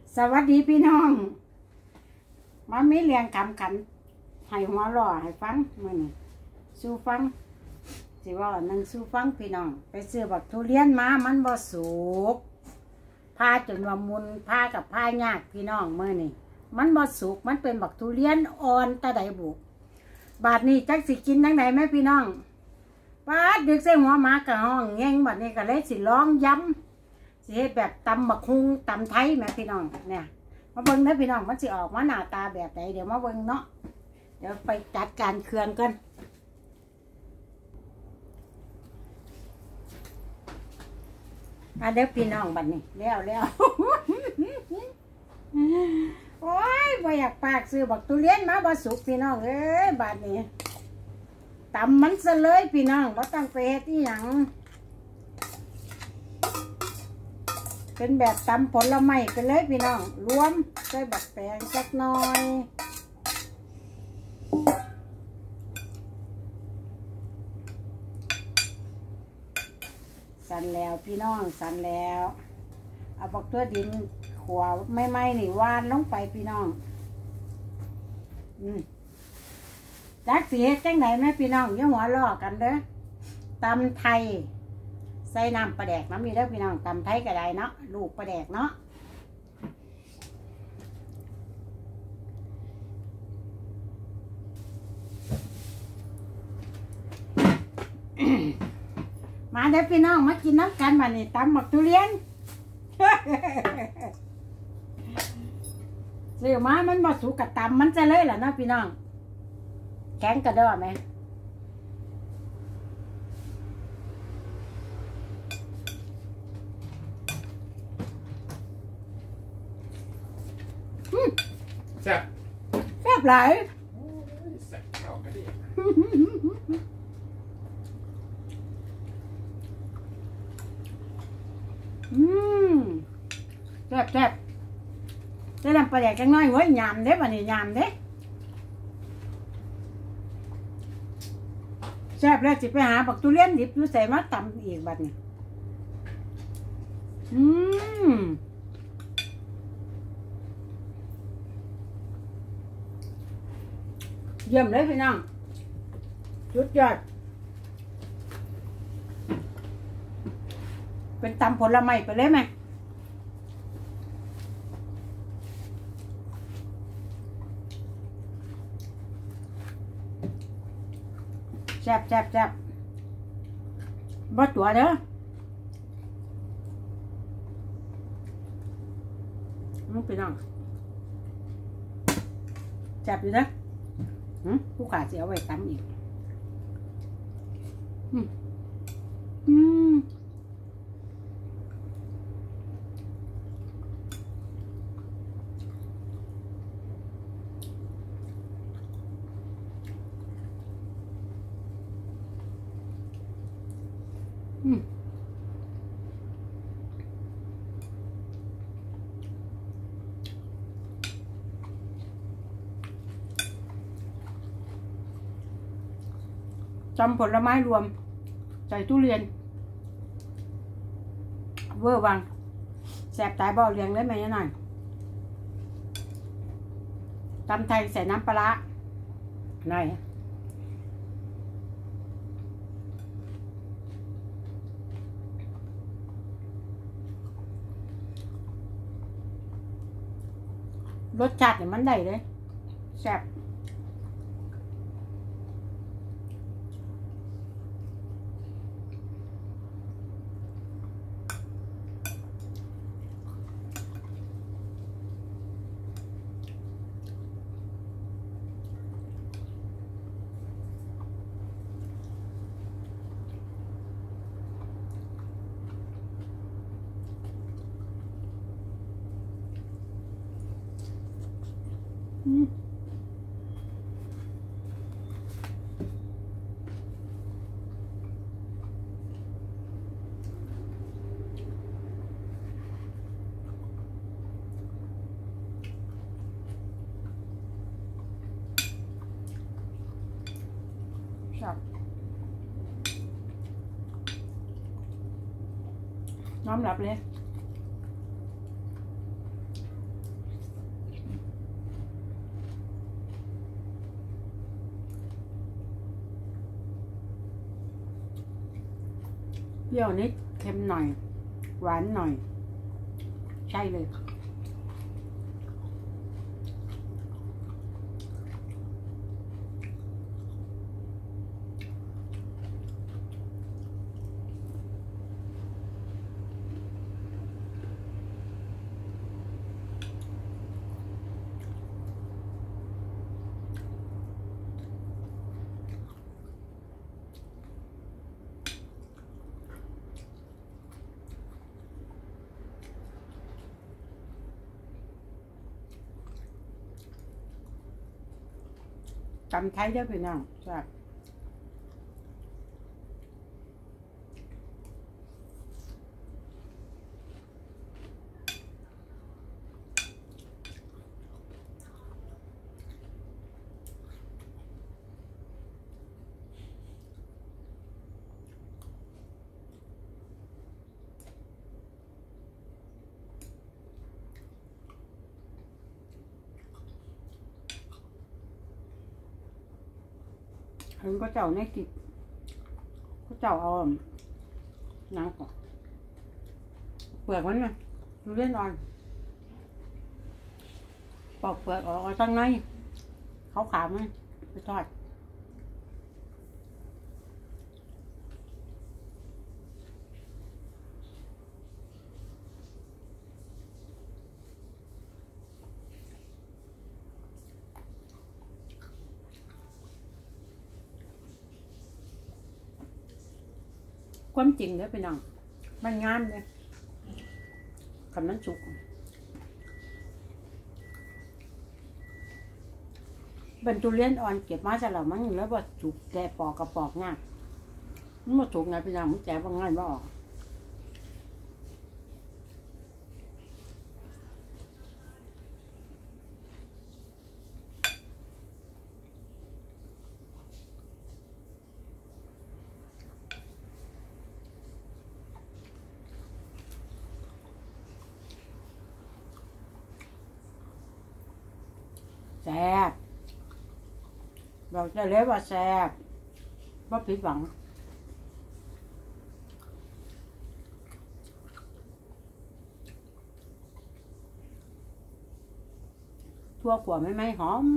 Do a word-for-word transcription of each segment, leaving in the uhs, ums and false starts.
สวัสดีพี่น้องมามีเรียงคำขันให้หัวล่อให้ฟังมื้อนี้สู้ฟังสิว่าหนึ่งสู้ฟังพี่น้องไปซื้อบักทุเรียนมามันบ่สุกพาจนว่ามุนพากับพายากพี่น้องมื้อนี้มันบ่สุกมันเป็นบักทุเรียนอ่อนตะไดบุบาดนี้จักสิกินจังไดแม่พี่น้องปาดดึกใส่หัวหมากะห้องแง่งบัดนี้ก็เลยสิลองย้ำสิเฮ็ดแบบตำบักฮุงตำไทยแม่พี่น้องเนี่ยมาเบิ่งนะพี่น้องมันสิออกมาหน้าตาแบบไหนเดี๋ยวมาเบิ่งเนาะเดี๋ยวไปจัดการเครื่องกันอ่ะเดี๋ยวพี่น้องบัดนี้แล้วแล้วโอ้ยบ่อยากปากซื้อบักทุเรียนมาบ่สุกพี่น้องเอ้ยบัดนี้ตำมันซะเลยพี่น้องบ่ต้องไปเฮ็ดอีหยังเป็นแบบตำผลไม้ไปเลยพี่น้องรวมใส่บักแตงสักหน่อยสั่นแล้วพี่น้องสั่นแล้วเอาบักตัวดินขวาไม่ไม่นี่วานลงไปพี่น้องอืมจักสีเฮ็ดจังไหนแม่พี่น้องอย่าหัวล้อกันเด้อตำไทยใส่น้ำปลาแดกน้ำมีแล้วพี่น้องตำไทยก็ได้เนาะลูกปลาแดกเนาะมาเด้อพี่น้องมากินน้ำกันมานี่ตำหมักทุเรียนซื้อมามันมาสุกกับตำมันจะเลยแหละนะพี่น้องแข็งกระดอไหมแซ่บแซ่บหลายแซ่บเข้ากันดิอืมแซ่บแซ่บจะนำปลาแดกจังน้อยไว้ยำเด้บัดนี้ยำเด้แซ่บแล้วสิไปหาบักทุเรียนดิบอยู่ใส่มาตำอีกบัดนี้อืมเยี่ยมเลยพี่น้องสุดยอดเป็นตำผลไม้ไปเลยไหมแซ่บแซ่บแซ่บบ่ตัวเด้อมึงพี่น้องแซ่บอยู่เด้อผู้ขาจะเอาไว้ตำอีกอืมอืมอืมจำผลไม้รวมใส่ทุเรียนเวอร์วังแสบตายบ่อเลี้ยงเลยไหมหน่อยตำไทยใส่น้ำปลาหน่อยรสชาติเนี่ยมันได้เลยแซ่บอืมครับน้อมรับเลยเปรี้ยวนิดเค็มหน่อยหวานหน่อยใช่เลยจำไทยได้พี่น้องจ้ะเห็นก็เจ้าในกิบก็เจ้าเอาน้ำก่อนเปลือกมันนะดูเล่นอ่อนปอกเปลือกออกตั้งในเขาขาวมันไปทอดความจริงเลยพี่น้องมันงามเลยคำนั้นสุกเป็นทุเรียนอ่อนเก็บมาจากเรามันแล้วว่าสุกแกะปอกกระปอกง่ายมันมาสุกไงพี่น้องมันแกะบางง่ายว่าออกแซ่บเราจะเรียกว่าแซ่บว่าผิดหวังทั่วกว่าไม่ไม่หอม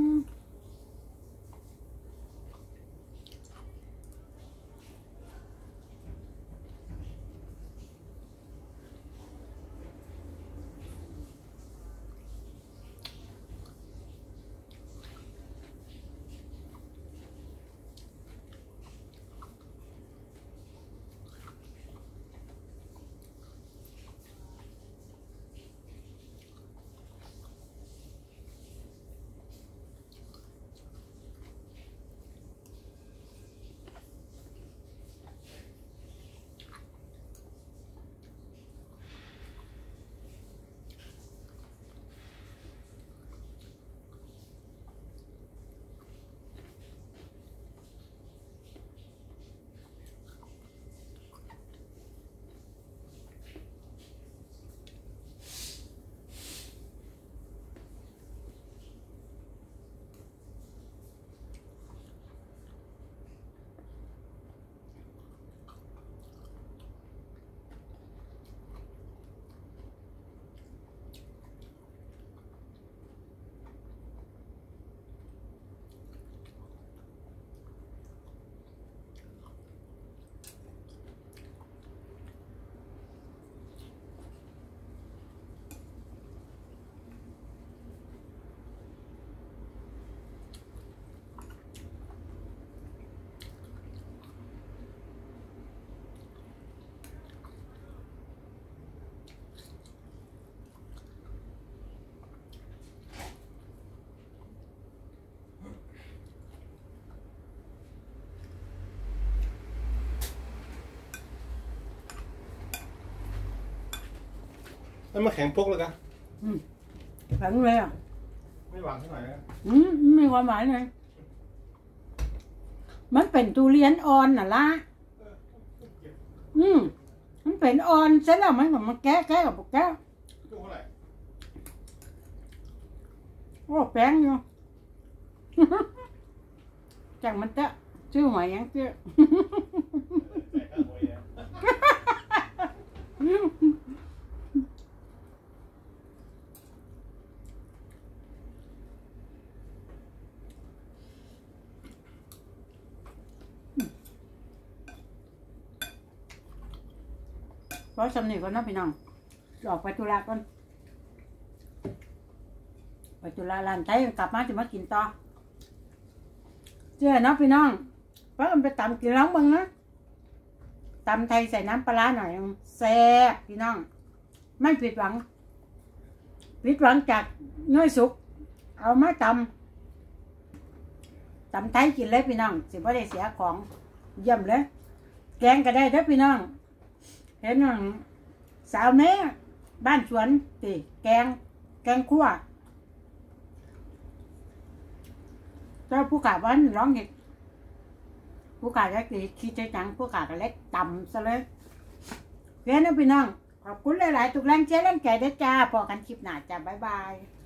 แล้วมาแข็งปุ๊กเลยกันอืมแข็งเลยอ่ะไม่หวานเท่าไหร่นะอืมไม่ความหมายเลยมันเป็นทุเรียนอ่อนน่ะล่ะอืมมันเป็นอ่อนเสร็จแล้วมันก็มาแก้แก้กับแก้ลูกเท่าไหร่โอ้แป้งอยู่ จังมันจะชื่อหอยยังเจ้อแจกข้าวหวยอ่ะเพราะสำเนียงก่อนนะพี่น้องออกไปธุระก่อนไปธุระร้านไทยกลับมาจะมากินต่อเจ้าเนาะพี่น้องเพราะมันไปตำกินร้องมึงนะตำไทยใส่น้ำปลาหน่อยแซ่บพี่น้องไม่ผิดหวังผิดหวังจากน้อยสุกเอามาตำตำไทยกินเลยพี่น้องสิบ่ได้เสียของเยี่ยมเลยแกงก็ได้เด้อพี่น้องเห็นน้องสาวแม่บ้านสวนตีแกงแกงคั่วเจ้าผู้ขาวันร้องเห็ดผู้ขาเล็กตีขี้ใจจังผู้ขาก็เล็กต่ำซะเลยเพื่อนนะพี่น้องขอบคุณหลายๆทุกแรงเชียร์แรงใจด้วยจ้าพอกันคลิปหน้าจ้าบ๊ายบาย